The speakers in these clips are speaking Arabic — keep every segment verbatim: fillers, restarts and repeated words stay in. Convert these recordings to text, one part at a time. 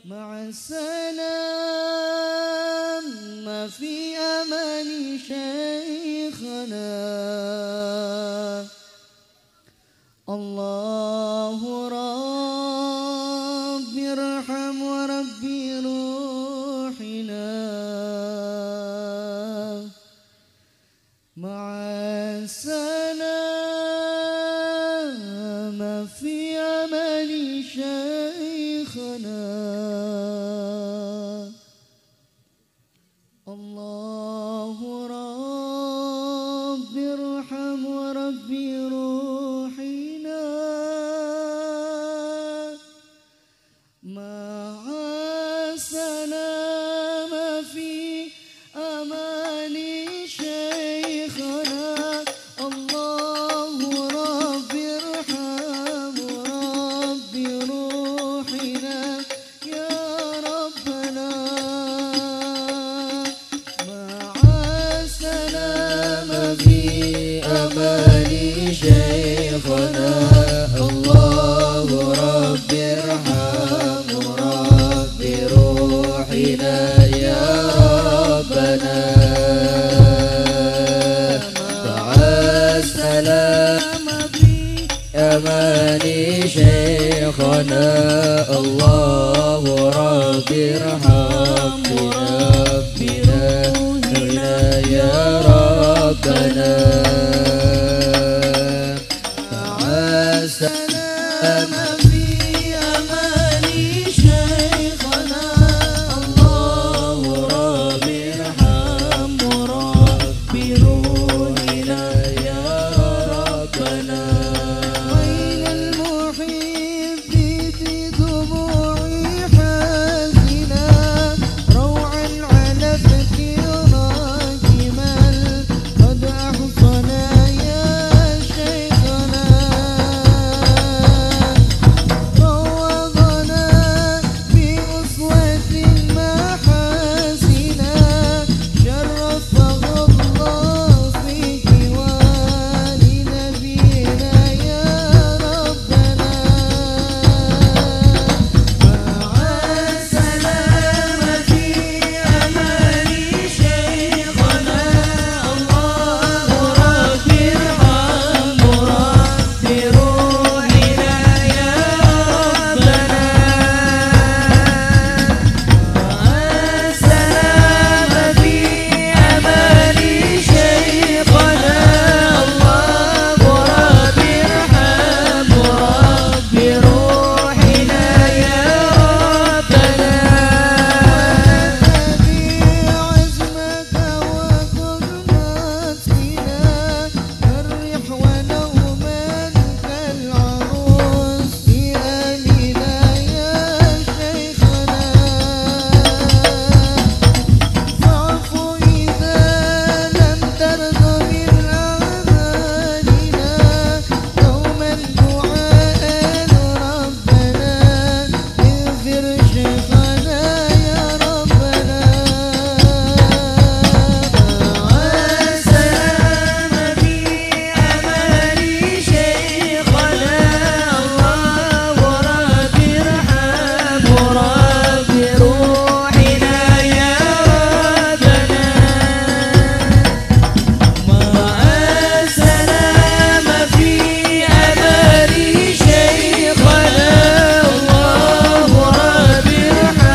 مع السلامة في أمان شيخنا الله ربي ارحم وربي روحنا مع السلامة في أمان شيخنا الله ربي ارحم وربي روحنا مع السلامة في أمان شيخنا الله ربي ارحم وربي روحنا يا ربنا مع السلامة في أمان شيخنا الله ربي ارحم وربي روحنا يا ربنا مع السلامة في أمان شيخنا الله ربي ارحم وربي روحنا يا ربنا مع السلامة في أمان شيخنا الله ربي ارحم وربي روحنا يا ربنا ويل المحب في دموعي حزنا روعا على فكرك من قد أحصنا يا شيخنا روضنا بأسوة محاسنا شرفه الله فيك ولنبينا يا ربنا مع السلامة في أمان شيخنا الله ربي ارحم وربي روحنا يا ربنا مع السلامة في أمان شيخنا الله ربي ارحم وربي روحنا يا ربنا نبي عزمك وكن نفسنا فرح ونوما كالعروس في آلنا يا شيخنا فاعف إذا لم ترض من أعمالنا دوما دعاء ربنا اغفر شيخنا يا ربنا مع السلامة في أمان شيخنا الله ربي ارحم وربي روحنا يا ربنا مع السلامة في أمان شيخنا الله ربي ارحم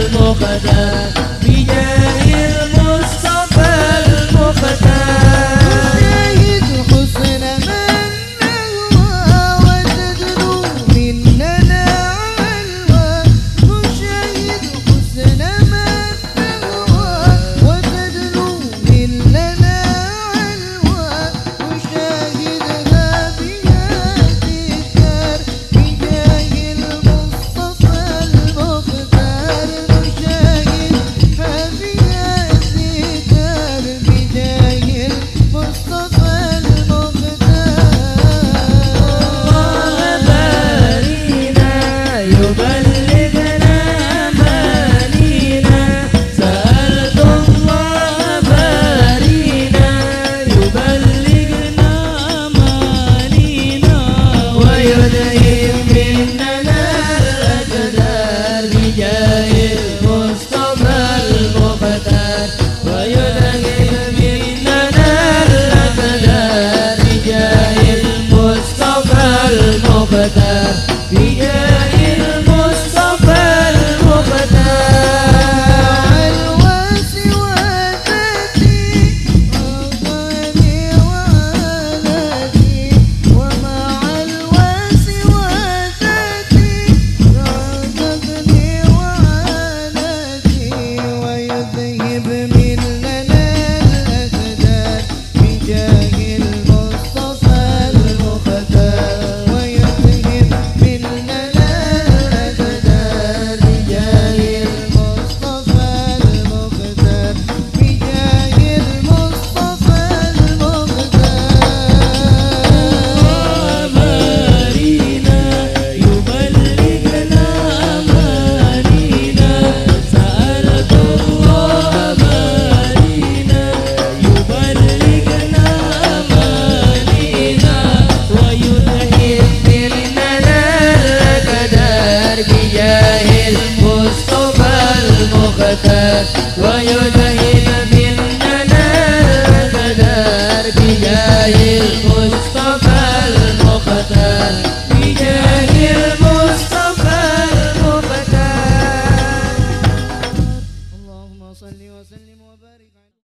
المختار بجاه المصطفى المختار نشاهد حسن من نهوى وتدنو مننا علوى نشاهد حسن من نهوى وتدنو مننا علوى نشاهدها بها الذكر بجاه المصطفى المختار نشاهدها بها الذكر بجاه المصطفى المختار ويدهب مننا الأقدار بجاه المصطفى المختار بجاه المصطفى المختار الواس وذاتي رضاني وعادتي ومع الواس وذاتي رضتني وعادتي ويذهب مننا الأقدار بجاه المصطفى المختار ويذهب مننا الأقدار بجاه المصطفى المختار بجاه المصطفى المختار أمانينا يبلغنا أمانينا سألت الله أمانينا يبلغنا أمانينا ويذهب مننا الأقدار بجاه المصطفى المختار ويذهب مننا الأقدار بجاه المصطفى المختار بجاه المصطفى